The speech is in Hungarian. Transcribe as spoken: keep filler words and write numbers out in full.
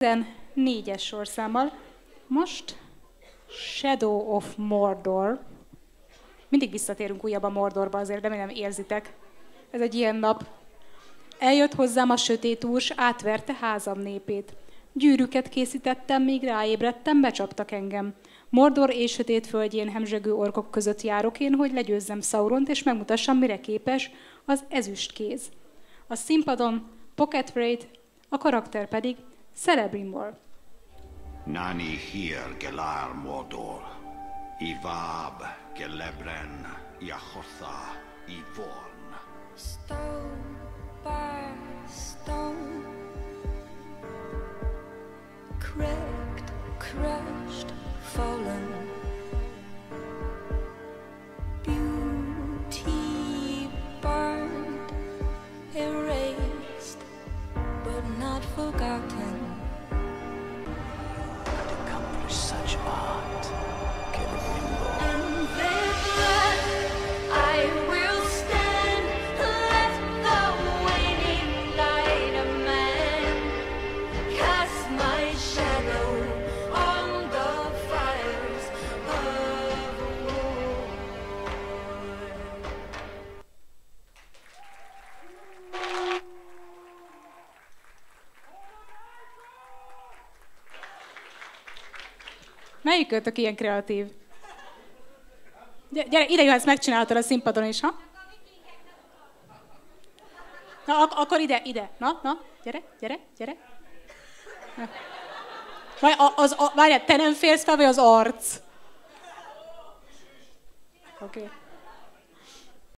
tizennégyes sorszámmal. Most Shadow of Mordor. Mindig visszatérünk újabb a Mordorba, azért remélem érzitek. Ez egy ilyen nap. Eljött hozzám a sötét úr, s átverte házam népét. Gyűrűket készítettem, míg ráébredtem, becsaptak engem. Mordor és sötét földjén hemzsegő orkok között járok én, hogy legyőzzem Sauront, és megmutassam, mire képes az ezüstkéz. A színpadon Pocket Wraith, a karakter pedig Celebrimbor. Nani hier gelar Mordor, Ivab gelebren, Jahotha, Ivorn. Stone by stone, cracked, crushed, fallen. Beauty burned, erased, but not forgotten. To accomplish such art, Celebrimbor. And with that, I will stand, let the waning light of man cast my shadow on the fires of war. Melyik kötök ilyen kreatív? Gyere, gyere, ide jöhetsz, megcsináltad a színpadon is, ha? Na, ak- akkor ide, ide. Na, na, gyere, gyere, gyere. Na. Vagy az, a, várjál, te nem félsz fel, vagy az arc? Oké. Okay.